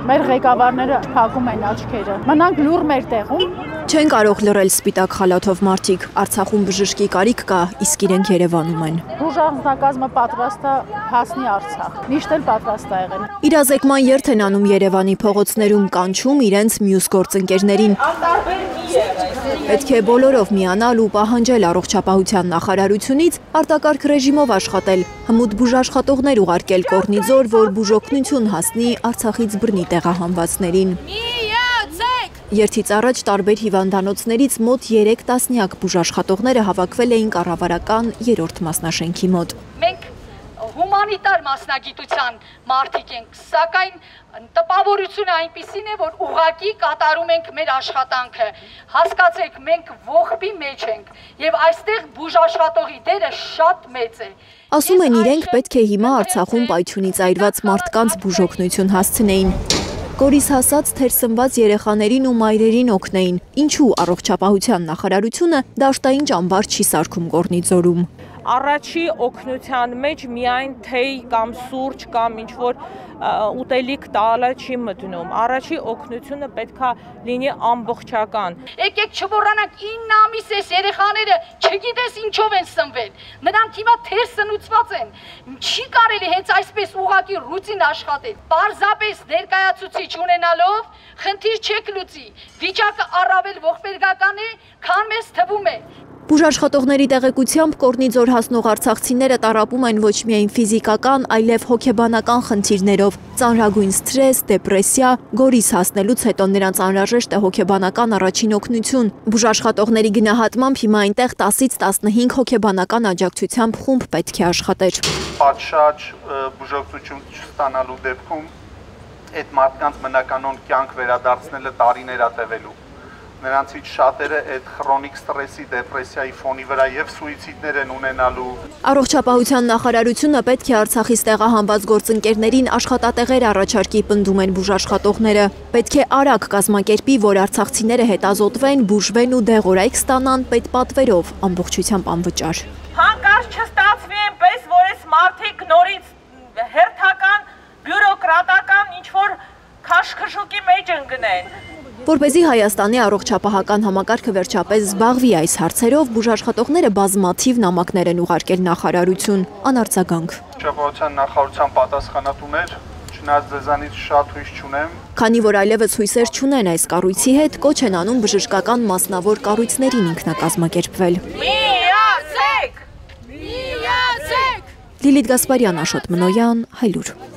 Մեր ղեկավարները փակում են աչքերը։ Մնանք լուր մեր տեղում։ Չեն կարող լռել սպիտակ խալաթով մարդիկ։ Արցախում բժշկի կարիք կա, իսկ իրենք Երևանում են։ Բուժանձնակազմը պատրաստ է հասնի Արցախ։ Միշտ էլ պատրաստ է եղել։ Իրազեկման երթ են անում Երևանի փողոցներում, կանչում իրենց մյուս գործընկերներին։ Պետք է բոլորով միանալ ու պահանջել առողջապահության նախարարությունից արտակարգ ռեժիմով աշխատել, հմուտ բուժաշխատողներ ուղարկել Կորնիձոր, որ բուժօգնություն հասնի Արցախից բռնի տեղահանվածներին։ Երթից առաջ տարբեր հիվանդանոցներից մոտ 3 տասնյակ բուժաշխատողները հավաքվել էին կառավարական 3-րդ մասնաշենքի մոտ։ Մենք հումանիտար մասնագիտության մարդիկ ենք, սակայն տպավորությունը այնպիսին է, որ ուղղակի կատարում ենք մեր աշխատանքը։ Հասկացեք, մենք ողբի մեջ ենք եւ այստեղ բուժաշխատողի դերը շատ մեծ է։ Ասում են իրենք պետք է հիմա Արցախում պայթյունից այրված մարդկանց բուժօգնություն հասցնեին։ Կորիս հասած թերսնված երեխաներին ու մայրերին օգնեին, ինչու առողջապահության նախարարությունը դաշտային ճամբար չի սարքում Կորնիձորում։ Առաջի օգնության մեջ միայն թեյ կամ սուրճ կամ ինչ-որ ուտելիք տալը չի մտնում։ Առաջի օգնությունը պետքա լինի ամբողջական։ Եկեք չմոռանանք 9 ամիս է երեխաները չգիտես ինչով են սնվել։ Նրանք հիմա թերսնուցված են։ Չի կարելի հենց այսպես ուղղակի ռուտին աշխատել։ Պարզապես ներկայացուցիչ ունենալով խնդիր չեք լուծի։ Վիճակը առավել ողբերգական է, քան մեզ թվում է։ Բուժաշխատողների տեղեկությամբ Կորնիձոր հասնող արցախցիները տառապում են ոչ միայն ֆիզիկական, այլև հոգեբանական խնդիրներով, ծանրագույն սթրես, դեպրեսիա, Գորիս հասնելուց հետո նրանց անհրաժեշտ է հոգեբանական առաջին օգնություն։ Բուժաշխատողների գնահատմամբ հիմա այնտեղ 10-ից 15 հոգեբանական աջակցությամբ խումբ պետք է աշխատեր։ Պատշաճ բուժօգնություն չստանալու դեպքում այդ մարդկանց բնականոն կյանք վերադարձնելը տարիներ է տևելու։ Նրանցից շատերը այդ քրոնիկ ստրեսի, դեպրեսիայի ֆոնի վրա եւ սուիցիդներ են ունենալու։ Առողջապահության նախարարությունը պետք է Արցախից տեղահանված գործընկերներին աշխատատեղեր առաջարկի, պնդում են բուժաշխատողները։ Պետք է արագ կազմակերպի, որ արցախցիները հետազոտվեն, բուժվեն ու դեղորայք ստանան պետպատվերով, ամբողջությամբ անվճար։ Հանկարծ չստացվի այնպես, որ այս մարդիկ նորից հերթական բյուրոկրատական ինչ-որ քաշքշուկի մեջ ընկնեն։ Որպեսզի Հայաստանի առողջապահական համակարգը վերջապես զբաղվի այս հարցերով, բուժաշխատողները բազմաթիվ նամակներ են ուղարկել նախարարություն, անարձագանք։ Առողջապահության նախարարության պատասխանատուներ, չնայած ձեզանից շատ հույս չունեմ։ Քանի որ այլևս հույսեր չունեն այս կառույցի հետ, կոչ են անում բժշկական մասնավոր կառույցներին ինքնակազմակերպվել։ Միացեք! Միացեք! Լիլիթ Գասպարյան, Աշոտ Մնոյան, Հայլուր։